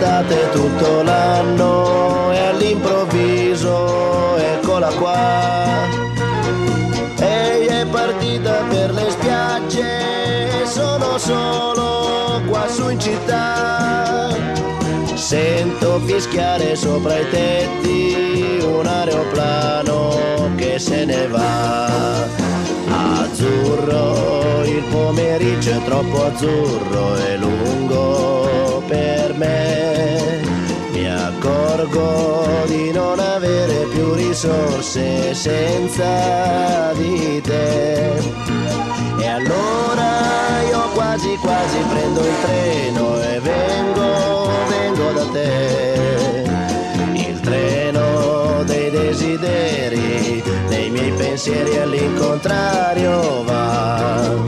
d'estate tutto l'anno e all'improvviso eccola qua. Ehi, è partita per le spiagge e sono solo qua su in città. Sento fischiare sopra i tetti un aeroplano che se ne va. Azzurro, il pomeriggio è troppo azzurro e lungo per me. Mi accorgo di non avere più risorse senza di te. E allora io quasi quasi prendo il treno e vengo da te. Il treno dei desideri, dei miei pensieri all'incontrario va.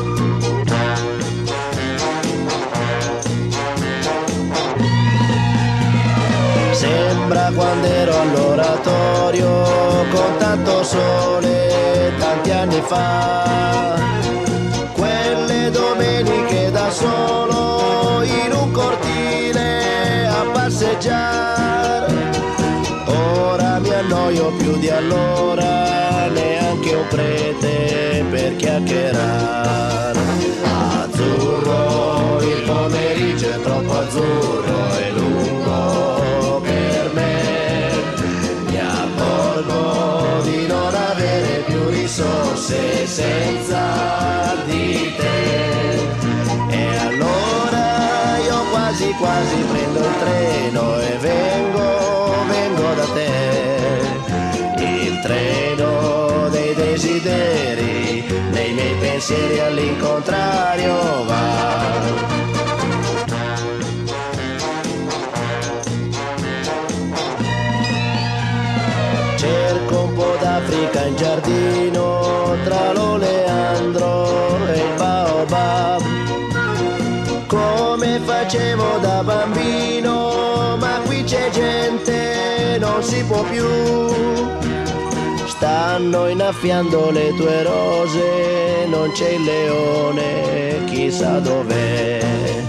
Sembra quando ero all'oratorio con tanto sole tanti anni fa. Quelle domeniche da solo in un cortile a passeggiare. Ora mi annoio più di allora, neanche un prete per chiacchierare. Azzurro, il pomeriggio è troppo azzurro e lungo per me. Mi accorgo di non avere più risorse senza di te. E allora io quasi quasi prendo il treno e vengo da te. Il treno dei desideri, dei miei pensieri all'incontrario va. Cerco un po' d'Africa in giardino tra l'oleandro e il baobab, come facevo da bambino, ma qui c'è gente, non si può più. Stanno innaffiando le tue rose, non c'è il leone, chissà dov'è.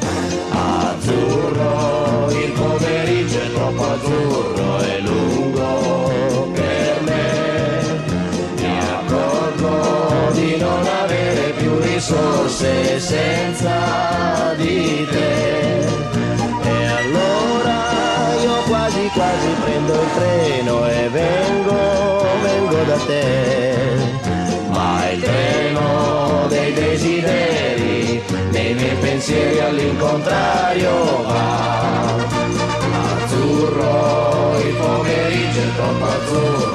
Azzurro, il pomeriggio è troppo azzurro e lungo per me. Mi accorgo di non avere più risorse senza di te. E allora io quasi quasi prendo il treno e vengo da te. Ma il treno dei desideri, dei miei pensieri all'incontrario va. Azzurro, il pomeriggio è troppo azzurro